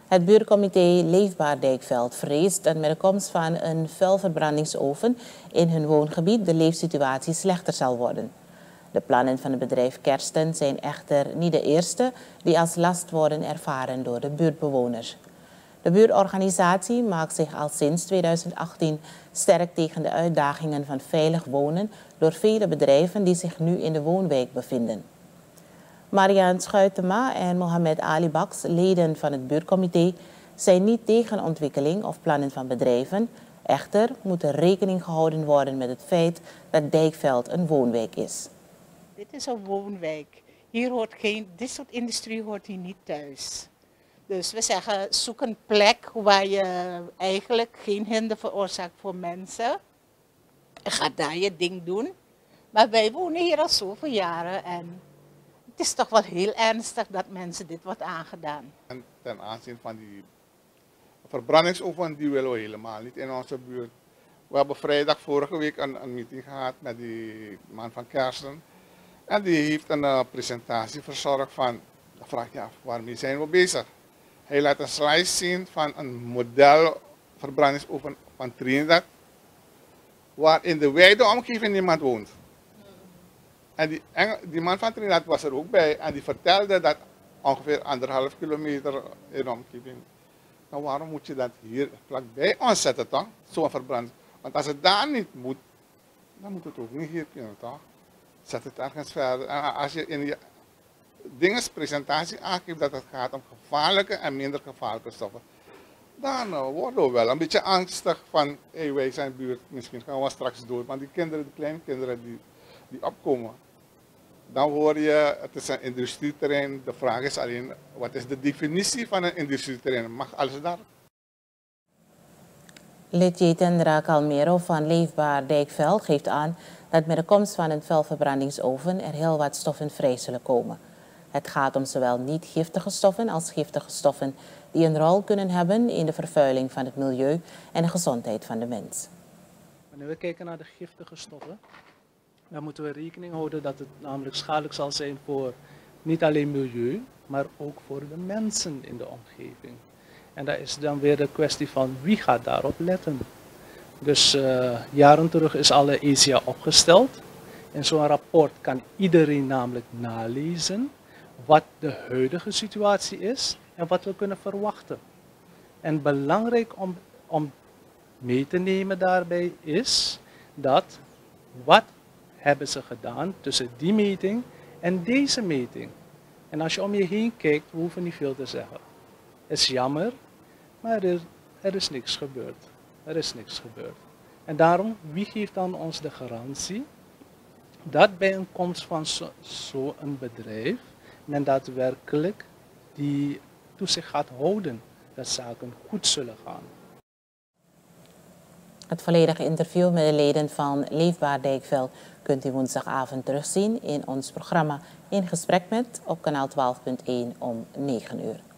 Het buurtcomité Leefbaar Dijkveld vreest dat met de komst van een vuilverbrandingsoven in hun woongebied de leefsituatie slechter zal worden. De plannen van het bedrijf Kersten zijn echter niet de eerste die als last worden ervaren door de buurtbewoners. De buurtorganisatie maakt zich al sinds 2018 sterk tegen de uitdagingen van veilig wonen door vele bedrijven die zich nu in de woonwijk bevinden. Marian Schuitema en Mohamed Ali Baks, leden van het buurtcomité, zijn niet tegen ontwikkeling of plannen van bedrijven. Echter moet er rekening gehouden worden met het feit dat Dijkveld een woonwijk is. Dit is een woonwijk. Hier hoort dit soort industrie hoort hier niet thuis. Dus we zeggen, zoek een plek waar je eigenlijk geen hinder veroorzaakt voor mensen. En ga daar je ding doen. Maar wij wonen hier al zoveel jaren en het is toch wel heel ernstig dat mensen dit wordt aangedaan. En ten aanzien van die verbrandingsoven, die willen we helemaal niet in onze buurt. We hebben vrijdag vorige week een meeting gehad met die man van Kersten. En die heeft een presentatie verzorgd van, dan vraag je af, waarmee zijn we bezig? Hij laat een slide zien van een model verbrandingsoven van Trinidad, waar in de wijde omgeving niemand woont. En die man van Trinidad was er ook bij en die vertelde dat ongeveer 1,5 kilometer in de omgeving. Nou, waarom moet je dat hier vlakbij ons zetten, toch? Zo'n verbranding. Want als het daar niet moet, dan moet het ook niet hier kunnen, toch? Zet het ergens verder. En als je in je presentatie aangeeft dat het gaat om gevaarlijke en minder gevaarlijke stoffen, dan worden we wel een beetje angstig van, hey, wij zijn buurt, misschien gaan we straks dood. Want die kinderen, die kleine kinderen die opkomen, dan hoor je, het is een industrieterrein. De vraag is alleen, wat is de definitie van een industrieterrein? Mag alles daar? Lid Jitendra Calmero van Leefbaar Dijkveld geeft aan dat met de komst van een vuilverbrandingsoven er heel wat stoffen vrij zullen komen. Het gaat om zowel niet giftige stoffen als giftige stoffen die een rol kunnen hebben in de vervuiling van het milieu en de gezondheid van de mens. Wanneer we kijken naar de giftige stoffen, dan moeten we rekening houden dat het namelijk schadelijk zal zijn voor niet alleen milieu, maar ook voor de mensen in de omgeving. En dat is dan weer de kwestie van wie gaat daarop letten. Dus jaren terug is alle ESIA opgesteld. In zo'n rapport kan iedereen namelijk nalezen wat de huidige situatie is en wat we kunnen verwachten. En belangrijk om mee te nemen daarbij is dat wat hebben ze gedaan tussen die meting en deze meting. En als je om je heen kijkt, we hoeven niet veel te zeggen. Het is jammer, maar er is niks gebeurd. Er is niks gebeurd. En daarom, wie geeft dan ons de garantie dat bij een komst van zo'n bedrijf men daadwerkelijk die toezicht gaat houden dat zaken goed zullen gaan? Het volledige interview met de leden van Leefbaar Dijkveld kunt u woensdagavond terugzien in ons programma In Gesprek met op kanaal 12.1 om 9 uur.